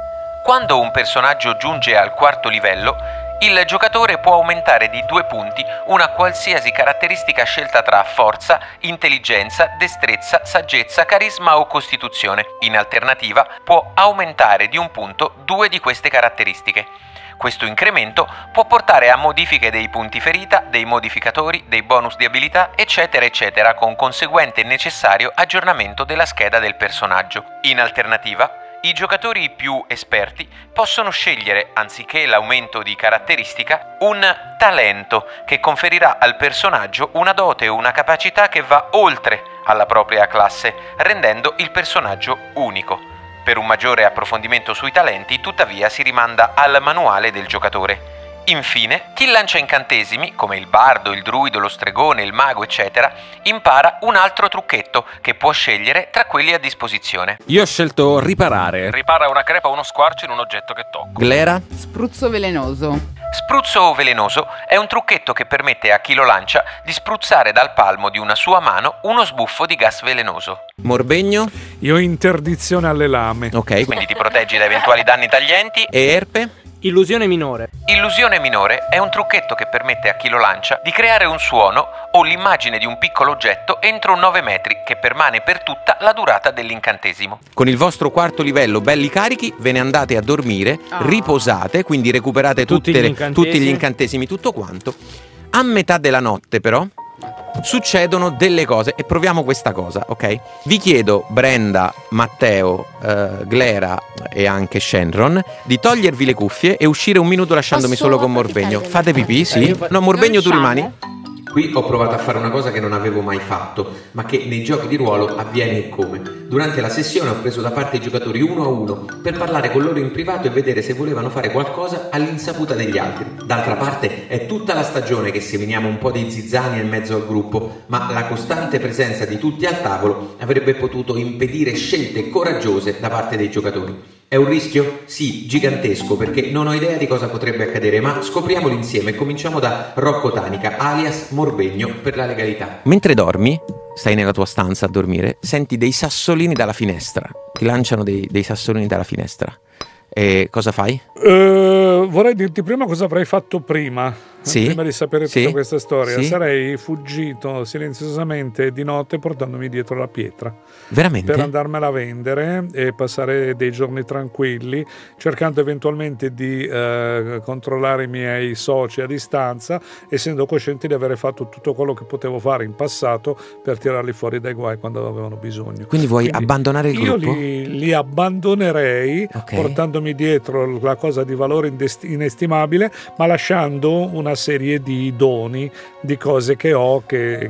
Quando un personaggio giunge al 4° livello, il giocatore può aumentare di 2 punti una qualsiasi caratteristica scelta tra forza, intelligenza, destrezza, saggezza, carisma o costituzione. In alternativa, può aumentare di 1 punto 2 di queste caratteristiche. Questo incremento può portare a modifiche dei punti ferita, dei modificatori, dei bonus di abilità, eccetera eccetera, con conseguente necessario aggiornamento della scheda del personaggio. In alternativa, i giocatori più esperti possono scegliere, anziché l'aumento di caratteristica, un talento che conferirà al personaggio una dote o una capacità che va oltre alla propria classe, rendendo il personaggio unico. Per un maggiore approfondimento sui talenti, tuttavia, si rimanda al manuale del giocatore. Infine, chi lancia incantesimi, come il bardo, il druido, lo stregone, il mago, eccetera, impara un altro trucchetto che può scegliere tra quelli a disposizione. Io ho scelto riparare. Ripara una crepa o uno squarcio in un oggetto che tocco. Glera? Spruzzo velenoso. Spruzzo velenoso è un trucchetto che permette a chi lo lancia di spruzzare dal palmo di una sua mano uno sbuffo di gas velenoso. Morbegno? Io ho interdizione alle lame. Ok, quindi ti proteggi da eventuali danni taglienti. E Erpe? Illusione minore. Illusione minore è un trucchetto che permette a chi lo lancia di creare un suono o l'immagine di un piccolo oggetto entro 9 metri che permane per tutta la durata dell'incantesimo. Con il vostro 4° livello belli carichi ve ne andate a dormire, riposate, quindi recuperate tutti gli incantesimi, tutto quanto. A metà della notte però succedono delle cose e proviamo questa cosa, ok? Vi chiedo, Brenda, Matteo, Glera e anche Shenron, di togliervi le cuffie e uscire 1 minuto lasciandomi solo con Morbegno. Fate pipì, sì? No, Morbegno, tu rimani? Qui ho provato a fare una cosa che non avevo mai fatto, ma che nei giochi di ruolo avviene e come. Durante la sessione ho preso da parte i giocatori 1 a 1 per parlare con loro in privato e vedere se volevano fare qualcosa all'insaputa degli altri. D'altra parte è tutta la stagione che seminiamo un po' di zizzania in mezzo al gruppo, ma la costante presenza di tutti al tavolo avrebbe potuto impedire scelte coraggiose da parte dei giocatori. È un rischio? Sì, gigantesco, perché non ho idea di cosa potrebbe accadere, ma scopriamolo insieme. Cominciamo da Rocco Tanica, alias Morbegno, per la legalità. Mentre dormi, stai nella tua stanza a dormire, senti dei sassolini dalla finestra. Ti lanciano dei sassolini dalla finestra. E cosa fai? Vorrei dirti prima cosa avrei fatto prima. Sì? Prima di sapere tutta questa storia, Sì? sarei fuggito silenziosamente di notte portandomi dietro la pietra. Veramente? Per andarmela a vendere e passare dei giorni tranquilli, cercando eventualmente di controllare i miei soci a distanza, essendo cosciente di avere fatto tutto quello che potevo fare in passato per tirarli fuori dai guai quando avevano bisogno. Quindi vuoi abbandonare il gruppo? Io li abbandonerei, portandomi dietro la cosa di valore inestimabile, ma lasciando una serie di doni, di cose che ho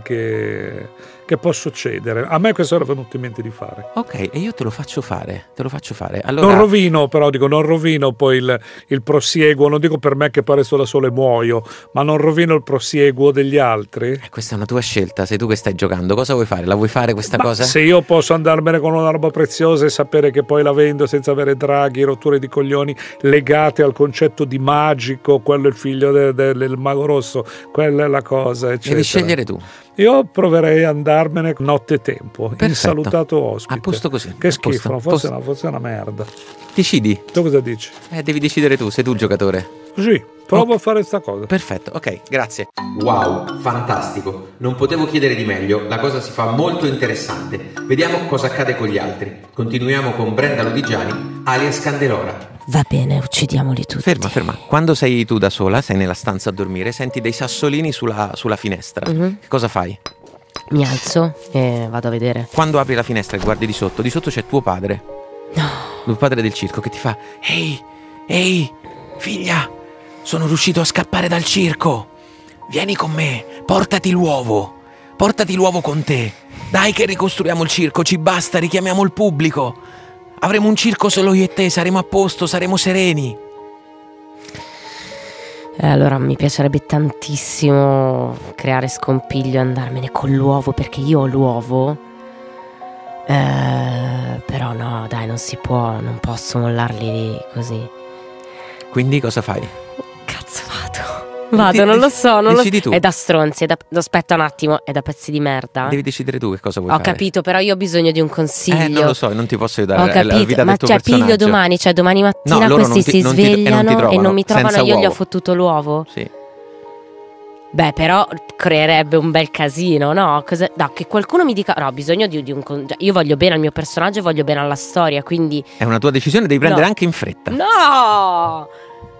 che può succedere. A me questo era venuto in mente di fare. Ok, e io te lo faccio fare. Allora... Non rovino poi il prosieguo, non dico per me che pare da solo e muoio, ma non rovino il prosieguo degli altri. Questa è una tua scelta, sei tu che stai giocando. Cosa vuoi fare? La vuoi fare questa cosa? Se io posso andarmene con una roba preziosa e sapere che poi la vendo senza avere draghi, rotture di coglioni legate al concetto di magico, quello è il figlio del mago rosso, quella è la cosa, eccetera. Devi scegliere tu. Io proverei ad andarmene nottetempo, insalutato ospite. A posto così. Che a schifo, posto. forse è una merda. Decidi. Tu cosa dici? Devi decidere tu, sei tu il giocatore. Sì, provo a fare sta cosa. Perfetto, ok, grazie. Wow, fantastico. Non potevo chiedere di meglio, la cosa si fa molto interessante. Vediamo cosa accade con gli altri. Continuiamo con Brenda Lodigiani, alias Candelora. Va bene, uccidiamoli tutti. Ferma. Quando sei tu da sola, sei nella stanza a dormire, senti dei sassolini sulla finestra. Che cosa fai? Mi alzo e vado a vedere. Quando apri la finestra e guardi di sotto c'è tuo padre. No. Tuo padre del circo che ti fa: Ehi, figlia, sono riuscito a scappare dal circo. Vieni con me, portati l'uovo con te. Dai che ricostruiamo il circo, ci basta, richiamiamo il pubblico. Avremo un circo solo io e te, saremo a posto, saremo sereni. Allora mi piacerebbe tantissimo creare scompiglio e andarmene con l'uovo, perché io ho l'uovo. Però no, dai, non si può, non posso mollarli lì così. Quindi cosa fai? Cazzo vado, non lo so, decidi tu. È da stronzi, aspetta un attimo, è da pezzi di merda. Devi decidere tu che cosa vuoi Ho fare. capito, però io ho bisogno di un consiglio. Non lo so, non ti posso aiutare. Ho capito, la vita ma del tuo cioè personaggio. piglio domani, cioè domani mattina No, loro questi non si ti svegliano e non mi trovano, senza io gli ho uovo. fottuto l'uovo. Sì. Beh, però creerebbe un bel casino, no? No, che qualcuno mi dica. No, ho bisogno di un. Io voglio bene al mio personaggio, voglio bene alla storia, quindi. È una tua decisione, devi prendere No. anche in fretta. No!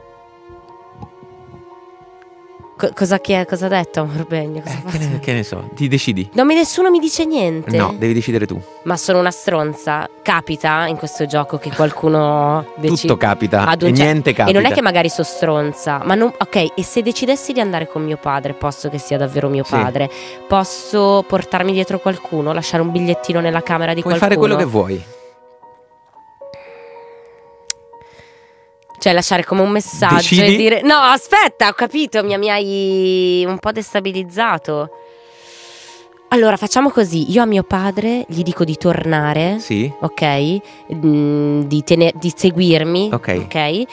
Cosa ha detto Morbegno? Che ne so, ti decidi. Nessuno mi dice niente. No, devi decidere tu. Ma sono una stronza. Capita in questo gioco che qualcuno decide. Tutto capita Ad e un niente capita. E non è che magari so stronza, ma non. Ok, e se decidessi di andare con mio padre, posso che sia davvero mio Sì. padre? Posso portarmi dietro qualcuno, lasciare un bigliettino nella camera di Puoi qualcuno? fare quello che vuoi. Cioè lasciare come un messaggio Decidi? e dire: no, aspetta, ho capito, mi hai un po' destabilizzato. Allora facciamo così, io a mio padre gli dico di tornare. Sì. Ok, di seguirmi. Ok.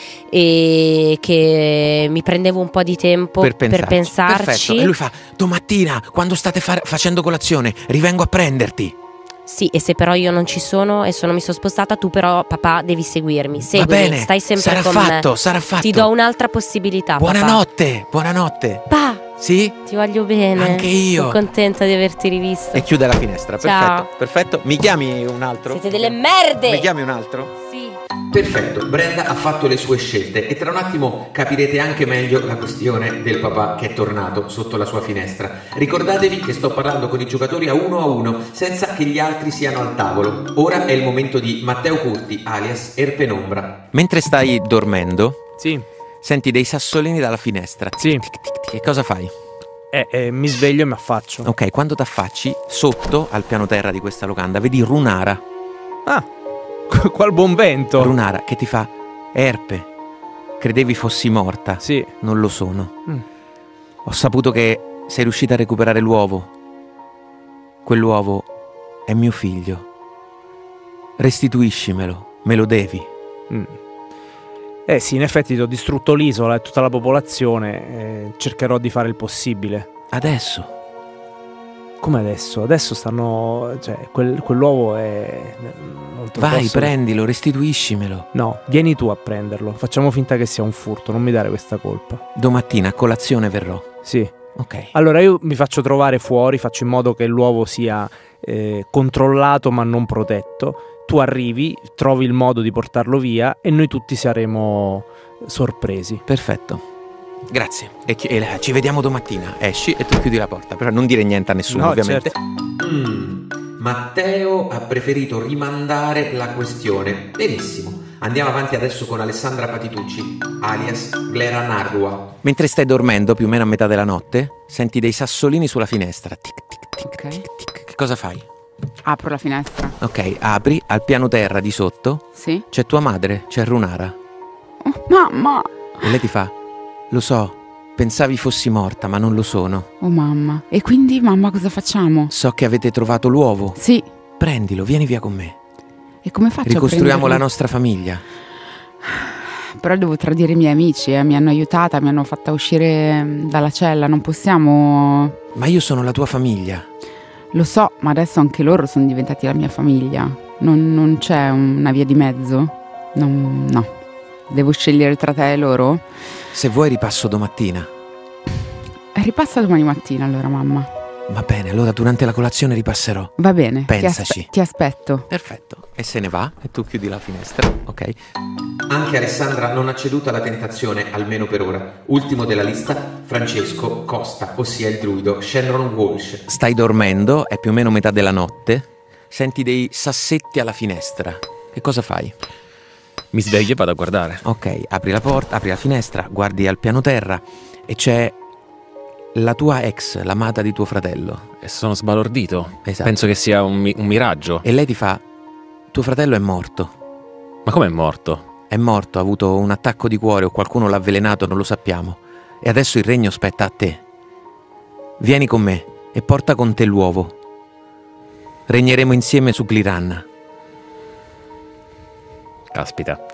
E che mi prendevo un po' di tempo per pensarci. Perfetto. E lui fa: domattina, quando state facendo colazione, rivengo a prenderti. Sì, e se però io non ci sono e mi sono spostata, tu però papà devi seguirmi. Seguimi, Va bene, stai sempre sarà con fatto, me. sarà fatto. Ti do un'altra possibilità. Buonanotte, buonanotte. Papà. Sì? Ti voglio bene. Anche io. Sono contenta di averti rivisto. E chiude la finestra. Ciao. Perfetto. Mi chiami un altro? Siete delle merde. Mi chiami un altro? Sì. Perfetto, Brenda ha fatto le sue scelte e tra un attimo capirete anche meglio la questione del papà che è tornato sotto la sua finestra. Ricordatevi che sto parlando con i giocatori a uno, senza che gli altri siano al tavolo. Ora è il momento di Matteo Curti, alias Erpenombra. Mentre stai dormendo, Sì. senti dei sassolini dalla finestra. Sì. Che cosa fai? Mi sveglio e mi affaccio. Ok, quando ti affacci, sotto al piano terra di questa locanda, vedi Runara. Ah, qual buon vento. Runara che ti fa: Erpe, credevi fossi morta. Sì. Non lo sono. Ho saputo che sei riuscita a recuperare l'uovo. Quell'uovo è mio figlio. Restituiscimelo, me lo devi. Sì, in effetti ti ho distrutto l'isola e tutta la popolazione. Cercherò di fare il possibile. Adesso? Come adesso? Adesso stanno. Cioè, quell'uovo è. Non te lo Vai, posso- prendilo, restituiscimelo. No, vieni tu a prenderlo. Facciamo finta che sia un furto, non mi dare questa colpa. Domattina a colazione verrò. Sì. Ok. Allora io mi faccio trovare fuori, faccio in modo che l'uovo sia controllato ma non protetto. Tu arrivi, trovi il modo di portarlo via e noi tutti saremo sorpresi. Perfetto. Grazie. E ci vediamo domattina. Esci e tu chiudi la porta. Però non dire niente a nessuno, No, ovviamente. certo. Matteo ha preferito rimandare la questione. Benissimo. Andiamo avanti adesso con Alessandra Patitucci, alias Glera Narrua. Mentre stai dormendo, più o meno a metà della notte, senti dei sassolini sulla finestra. Tic, tic, tic, Ok. tic, tic. Che cosa fai? Apro la finestra. Ok, apri, al piano terra di sotto Sì. c'è tua madre, c'è Runara. Oh, mamma. E lei ti fa: lo so, pensavi fossi morta, ma non lo sono. Oh mamma. E quindi mamma cosa facciamo? So che avete trovato l'uovo. Sì. Prendilo, vieni via con me. E come faccio Ricostruiamo a la prenderlo? nostra famiglia. Però devo tradire i miei amici, mi hanno aiutata, mi hanno fatta uscire dalla cella, non possiamo... Ma io sono la tua famiglia. Lo so, ma adesso anche loro sono diventati la mia famiglia. Non c'è una via di mezzo? No. Devo scegliere tra te e loro? Se vuoi ripasso domattina. Ripassa domani mattina allora, mamma. Va bene, allora durante la colazione ripasserò. Va bene, pensaci. Ti aspetto. Perfetto. E se ne va e tu chiudi la finestra, ok? Anche Alessandra non ha ceduto alla tentazione, almeno per ora. Ultimo della lista, Francesco Costa, ossia il druido Shenron Walsh. Stai dormendo, è più o meno metà della notte. Senti dei sassetti alla finestra. Che cosa fai? Mi sveglio e vado a guardare. Ok, apri la porta, apri la finestra, guardi al piano terra e c'è la tua ex, l'amata di tuo fratello. E sono sbalordito. Esatto. Penso che sia un miraggio. E lei ti fa: tuo fratello è morto. Ma com'è morto? È morto, ha avuto un attacco di cuore o qualcuno l'ha avvelenato, non lo sappiamo. E adesso il regno spetta a te. Vieni con me e porta con te l'uovo. Regneremo insieme su Gliran. Caspita.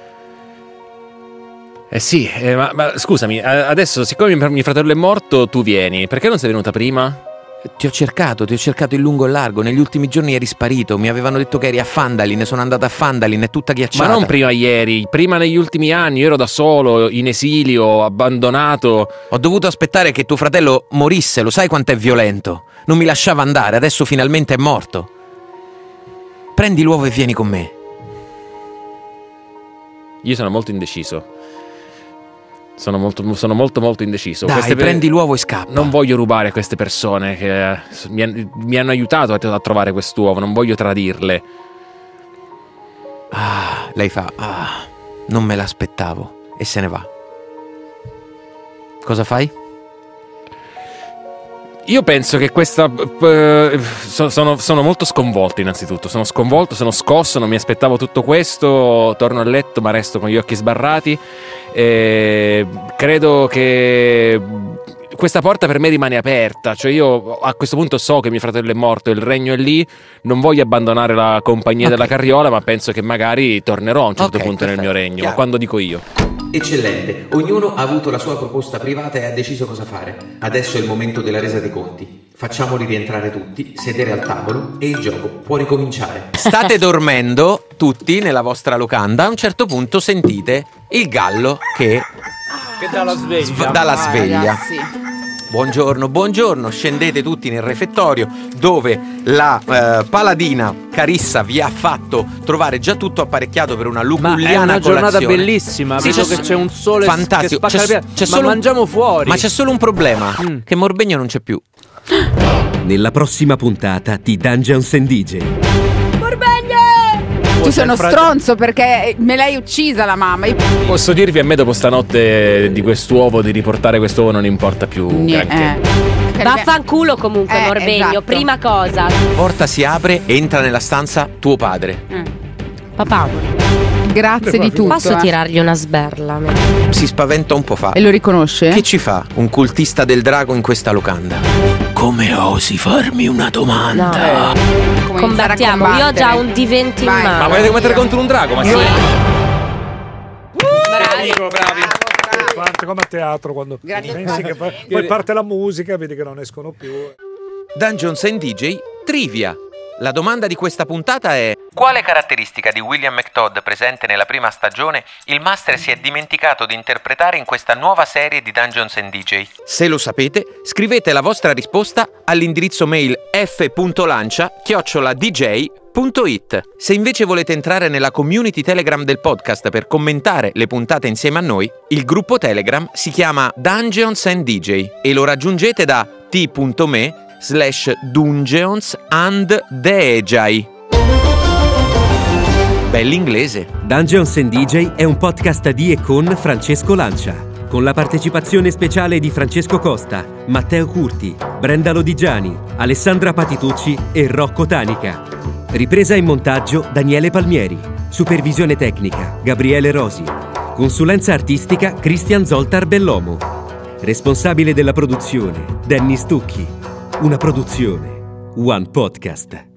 Sì, ma scusami, adesso siccome mio fratello è morto, tu vieni. Perché non sei venuta prima? Ti ho cercato in lungo e largo. Negli ultimi giorni eri sparito. Mi avevano detto che eri a Fandalin. Sono andata a Fandalin, è tutta ghiacciata. Ma non prima ieri, prima negli ultimi anni. Io ero da solo, in esilio, abbandonato. Ho dovuto aspettare che tuo fratello morisse. Lo sai quanto è violento? Non mi lasciava andare, adesso finalmente è morto. Prendi l'uovo e vieni con me. Io sono molto indeciso. Sono molto indeciso. Dai, prendi l'uovo e scappa. Non voglio rubare a queste persone che mi hanno aiutato a trovare quest'uovo. Non voglio tradirle. Lei fa: non me l'aspettavo. E se ne va. Cosa fai? Io penso che questa... sono molto sconvolto innanzitutto. Sono sconvolto, sono scosso, non mi aspettavo tutto questo. Torno a letto ma resto con gli occhi sbarrati. Credo che questa porta per me rimane aperta. Cioè io a questo punto so che mio fratello è morto, il regno è lì. Non voglio abbandonare la compagnia della carriola, ma penso che magari tornerò a un certo punto nel mio regno. Chiaro. Ma quando dico io? Eccellente, ognuno ha avuto la sua proposta privata e ha deciso cosa fare. Adesso è il momento della resa dei conti. Facciamoli rientrare tutti, sedere al tavolo e il gioco può ricominciare. State dormendo tutti nella vostra locanda. A un certo punto sentite il gallo che dà la sveglia. dà la sveglia. Ragazzi. Buongiorno, scendete tutti nel refettorio dove la paladina Carissa vi ha fatto trovare già tutto apparecchiato per una luculliana colazione. Ma è una giornata colazione. bellissima, Sì, vedo che c'è un sole fantastico. che spacca la c'è ma solo mangiamo fuori. Ma c'è solo un problema, che Morbegno non c'è più. Nella prossima puntata di Dungeons & DJ. Tu sei uno stronzo perché me l'hai uccisa la mamma. Posso dirvi, a me dopo stanotte di quest'uovo, di riportare quest'uovo, non importa più granché. Vaffanculo comunque, Morbegno, esatto. prima cosa. La porta si apre, entra nella stanza tuo padre. Papà, Grazie di tutto. posso tirargli una sberla? Si spaventa un po', fa: E lo riconosce? che ci fa un cultista del drago in questa locanda? Come osi farmi una domanda? Come Combattiamo, io ho già un D20 in Vai. mano. Ma volete combattere contro un drago? Ma Sì. bravi. Parte come a teatro quando pensi che poi parte la musica, vedi che non escono più. Dungeons & DJ Trivia. La domanda di questa puntata è: quale caratteristica di William McTodd presente nella prima stagione il master si è dimenticato di interpretare in questa nuova serie di Dungeons & DJ? Se lo sapete, scrivete la vostra risposta all'indirizzo mail f.lancia@dj.it. Se invece volete entrare nella community Telegram del podcast per commentare le puntate insieme a noi, il gruppo Telegram si chiama Dungeons & DJ e lo raggiungete da t.me/Dungeons&DJ. Bell'inglese. Dungeons & DJ è un podcast di e con Francesco Lancia, con la partecipazione speciale di Francesco Costa, Matteo Curti, Brenda Lodigiani, Alessandra Patitucci e Rocco Tanica. Ripresa e montaggio Daniele Palmieri. Supervisione tecnica Gabriele Rosi. Consulenza artistica Cristian Zoltar Bellomo. Responsabile della produzione Danny Stucchi. Una produzione One Podcast.